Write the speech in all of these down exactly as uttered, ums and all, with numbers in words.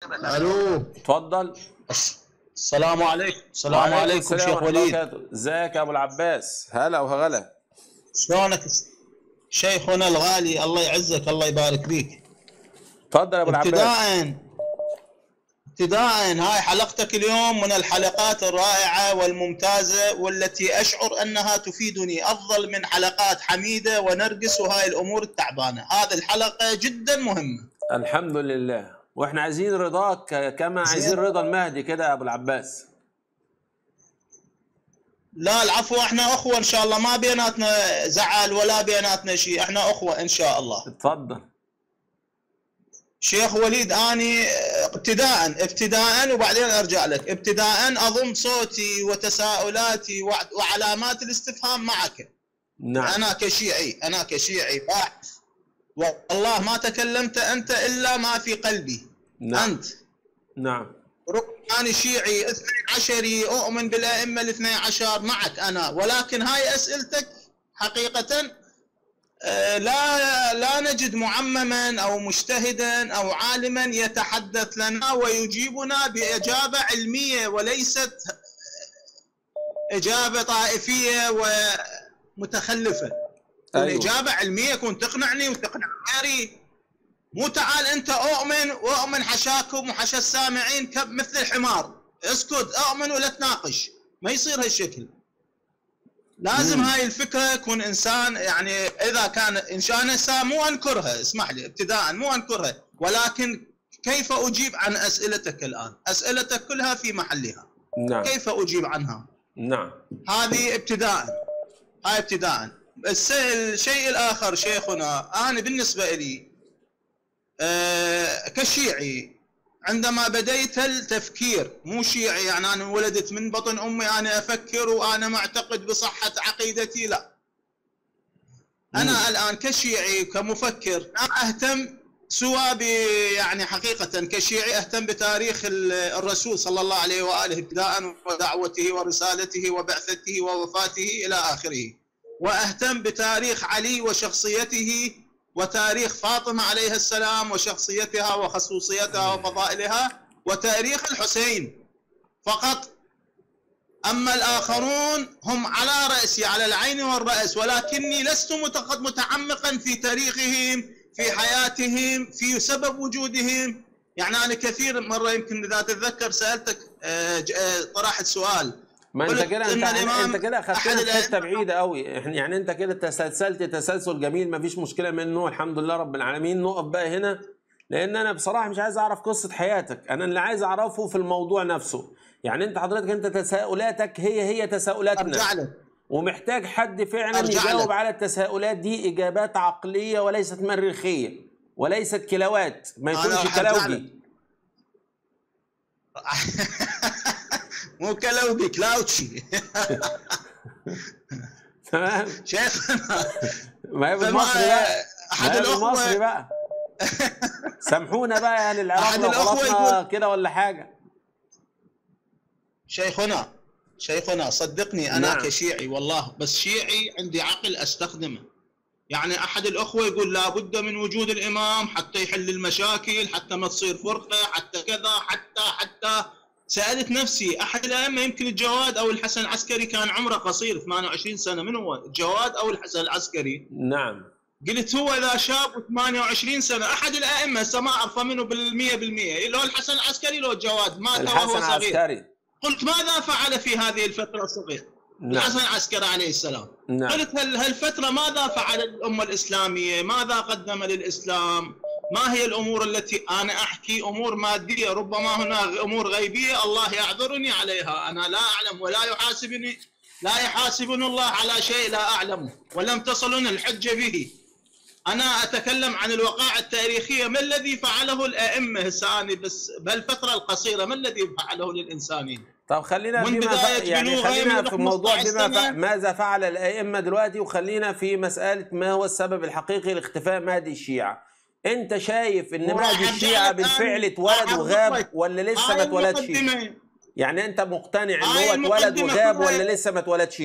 الو اتفضل. السلام عليكم. السلام عليكم شيخ وليد. ازيك يا ابو العباس؟ هلا وهلا. شلونك شيخنا الغالي؟ الله يعزك، الله يبارك بيك. اتفضل يا ابو العباس. ابتداء ابتداء هاي حلقتك اليوم من الحلقات الرائعة والممتازة، والتي أشعر أنها تفيدني أفضل من حلقات حميدة ونرجس وهاي الأمور التعبانة. هذه الحلقة جدا مهمة. الحمد لله، واحنا عايزين رضاك كما عايزين رضا المهدي كده يا ابو العباس. لا العفو، احنا اخوة ان شاء الله، ما بيناتنا زعل ولا بيناتنا شيء، احنا اخوة ان شاء الله. اتفضل شيخ وليد. اني ابتداء ابتداء وبعدين ارجع لك. ابتداء اضم صوتي وتساؤلاتي وعلامات الاستفهام معك. نعم. انا كشيعي انا كشيعي باحث، والله ما تكلمت انت الا ما في قلبي. نعم. انت نعم. أنا شيعي اثني عشري، أؤمن بالأئمة الاثني عشر معك أنا، ولكن هاي أسئلتك حقيقة لا لا نجد معمما أو مجتهدا أو عالما يتحدث لنا ويجيبنا بإجابة علمية وليست إجابة طائفية ومتخلفة. أيوة. الإجابة علمية كنت تقنعني وتقنع غيري، مو تعال انت اؤمن واؤمن حشاكم وحشا السامعين مثل الحمار، اسكت اؤمن ولا تناقش. ما يصير هالشكل. لازم مم. هاي الفكره يكون انسان، يعني اذا كان انسان انسان مو انكرها، اسمح لي ابتداء مو انكرها، ولكن كيف اجيب عن اسئلتك الان؟ اسئلتك كلها في محلها. نعم. كيف اجيب عنها؟ نعم. هذه ابتداء. هاي ابتداء. الشيء الاخر شيخنا، انا بالنسبه لي أه كشيعي عندما بديت التفكير، مو شيعي يعني انا ولدت من بطن امي انا افكر وانا معتقد بصحه عقيدتي، لا. انا مم. الان كشيعي كمفكر اهتم سواء ب يعني حقيقه كشيعي اهتم بتاريخ الرسول صلى الله عليه واله ابتداء، ودعوته ورسالته وبعثته ووفاته الى اخره، واهتم بتاريخ علي وشخصيته، وتاريخ فاطمة عليها السلام وشخصيتها وخصوصيتها وفضائلها، وتاريخ الحسين فقط. أما الآخرون هم على رأسي، على العين والرأس، ولكني لست متعمقا في تاريخهم، في حياتهم، في سبب وجودهم. يعني أنا كثير مرة يمكن إذا تتذكر سألتك طرحت سؤال، ما انت كده انت, انت كده اخذتنا في حته بعيده قوي. يعني انت كده تسلسلت تسلسل جميل، ما فيش مشكله منه، الحمد لله رب العالمين. نقف بقى هنا، لان انا بصراحه مش عايز اعرف قصه حياتك، انا اللي عايز اعرفه في الموضوع نفسه. يعني انت حضرتك انت تساؤلاتك هي هي تساؤلاتنا، ومحتاج حد فعلا يجاوب على التساؤلات دي اجابات عقليه وليست مريخيه وليست كلاوات، ما يكونش كلاوجي. مو كلاوجي، كلاوتشي. تمام شيخنا. ما هي بالمصري بقى، احد الاخوه بالمصري بقى. سامحونا بقى، يعني العراق لو غلطنا كده ولا حاجه. شيخنا شيخنا صدقني انا نعم. كشيعي والله، بس شيعي عندي عقل استخدمه. يعني احد الاخوه يقول لابد من وجود الامام حتى يحل المشاكل، حتى ما تصير فرقه، حتى كذا، حتى حتى سألت نفسي، أحد الأئمة يمكن الجواد أو الحسن العسكري كان عمره قصير ثمانية وعشرين سنة، من هو الجواد أو الحسن العسكري؟ نعم. قلت هو إذا شاب ثمانية وعشرين سنة أحد الأئمة، هسه ما أعرفه منه بالمية بالمية، لو الحسن العسكري لو الجواد مات وهو صغير. العسكري. قلت ماذا فعل في هذه الفترة الصغيرة؟ نعم. الحسن العسكري عليه السلام. نعم. قلت هل هالفترة ماذا فعل الأمة الإسلامية؟ ماذا قدم للإسلام؟ ما هي الأمور التي أنا أحكي أمور مادية، ربما هناك أمور غيبية الله يعذرني عليها، أنا لا أعلم ولا يحاسبني، لا يحاسبني الله على شيء لا أعلمه ولم تصلني الحجة به. أنا أتكلم عن الوقائع التاريخية، ما الذي فعله الأئمة هسه بس بهالفترة القصيرة، ما الذي فعله للإنسانين؟ طب خلينا فيما ف... يعني خلينا في موضوع بما ف... ماذا فعل الأئمة دلوقتي، وخلينا في مسألة ما هو السبب الحقيقي لاختفاء مهدي الشيعة. انت شايف ان مهدي الشيعة بالفعل اتولد وغاب ولا لسه ما اتولدش؟ يعني انت مقتنع ان هو اتولد وغاب ولا لسه ما اتولدش؟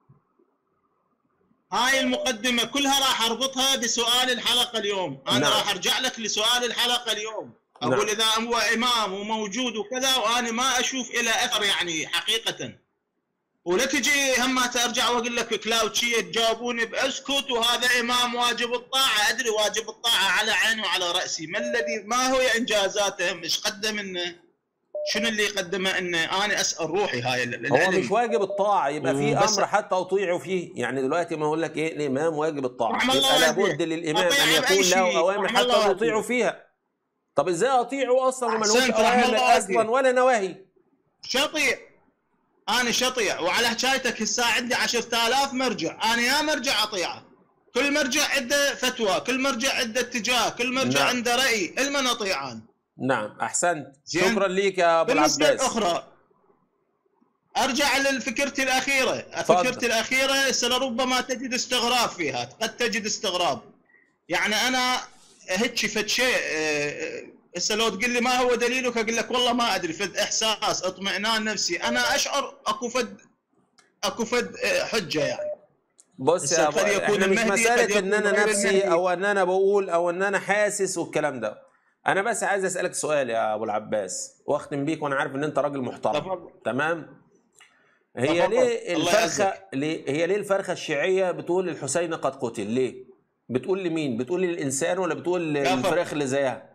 هاي المقدمة كلها راح اربطها بسؤال الحلقة اليوم. انا نعم. راح ارجع لك لسؤال الحلقة اليوم. اقول اذا هو امام وموجود وكذا وانا ما اشوف له اثر يعني حقيقه، ولا تجي هم ترجع واقول لك كلاوتشيه تجاوبوني باسكت وهذا امام واجب الطاعه. ادري واجب الطاعه على عيني وعلى راسي، ما الذي ما هو انجازاته، ايش قدم انه، شنو اللي قدمه انه انا اسال روحي هاي العلم. هو مش واجب الطاعه، يبقى في امر حتى اطيعوا فيه. يعني دلوقتي ما اقول لك ايه الامام واجب الطاعه، يبقى لابد للامام ان يكون له اوامر حتى نطيعوا فيها. طب ازاي اطيعه اصلا وما لهوش اوامر اصلا ولا نواهي؟ شطيع انا شطيع، وعلى حكايتك هسه عندي عشرة آلاف مرجع، انا يا مرجع اطيعه، كل مرجع عنده فتوى، كل مرجع عنده اتجاه، كل مرجع نعم. عنده راي، المن اطيعان. نعم احسنت، شكرا ليك يا ابو العباس. بالنسبه الاخرى ارجع لفكرتي الاخيره، فكرتي الاخيره لربما تجد استغراب فيها، قد تجد استغراب. يعني انا هيك فد شيء هسه لو تقول لي ما هو دليلك اقول لك والله ما ادري، فد احساس اطمئنان نفسي، انا اشعر اكو فد اكو فد حجه يعني. بص يا ابو، احنا مش مساله ان انا نفسي او ان انا بقول او ان انا حاسس والكلام ده. انا بس عايز اسالك سؤال يا ابو العباس واختم بيك، وانا عارف ان انت راجل محترم. طبعا. تمام. هي طبعا. ليه الفرخه ليه هي ليه الفرخه الشيعيه بتقول الحسين قد قتل؟ ليه بتقول لمين؟ بتقول للانسان ولا بتقول للفراخ اللي زيها؟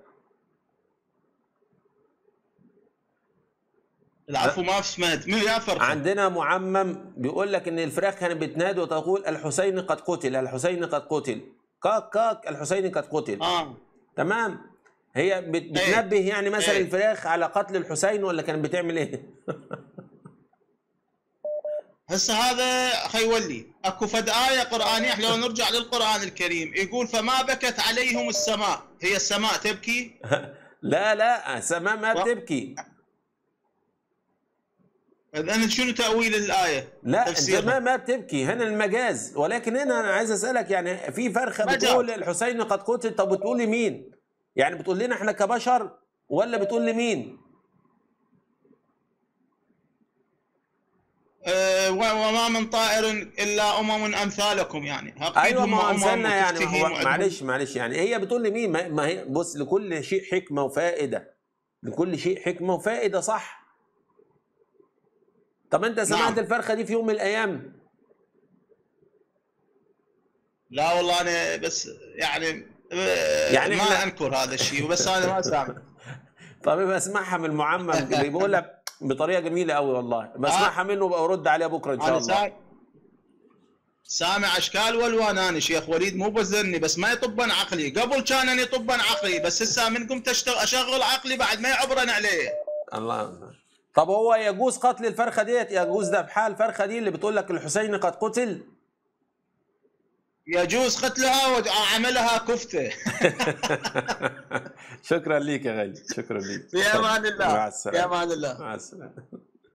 العفو ما سمعت من يا فرخه. عندنا معمم بيقول لك ان الفراخ كانت بتنادي وتقول الحسين قد قتل، الحسين قد قتل، كاك كاك الحسين قد قتل. اه تمام. هي بتنبه ايه؟ يعني مثلا ايه؟ الفراخ على قتل الحسين ولا كانت بتعمل ايه؟ هسه هذا خيولي اكو فد آية قرآنية، لو نرجع للقرآن الكريم يقول فما بكت عليهم السماء، هي السماء تبكي؟ لا لا السماء ما بتبكي. إذن شنو تأويل الآية؟ لا السماء ما بتبكي، هنا المجاز. ولكن هنا أنا عايز أسألك، يعني في فرخة بتقول الحسين قد قتل، طب بتقول لمين؟ يعني بتقول لنا احنا كبشر ولا بتقول لمين؟ أه وما من طائر الا امم امثالكم، يعني ايوه ما امثالنا يعني. معلش معلش يعني هي بتقول لمين؟ ما هي بص، لكل شيء حكمه وفائده، لكل شيء حكمه وفائده، صح؟ طب انت سمعت نعم. الفرخه دي في يوم من الايام؟ لا والله انا بس يعني يعني ما احنا... انكر هذا الشيء، بس انا ما سامع. طب بسمعها من المعمم اللي بيقول لك بطريقه جميله قوي والله، بسمعها منه وبقى ارد عليها بكره ان شاء الله. سامع اشكال والوان انا شيخ وليد، مو بزني بس ما يطبن عقلي، قبل كان اني يطبن عقلي بس هسه من قمت اشغل عقلي بعد ما يعبرن عليه. الله. طب هو يجوز قتل الفرخه ديت؟ يجوز ذبحها الفرخه دي اللي بتقول لك الحسين قد قتل؟ يجوز قتلها وعملها كفته. شكرا ليك يا غالي، شكرا ليك. في امان الله. مع السلامه. في امان الله. مع السلامه.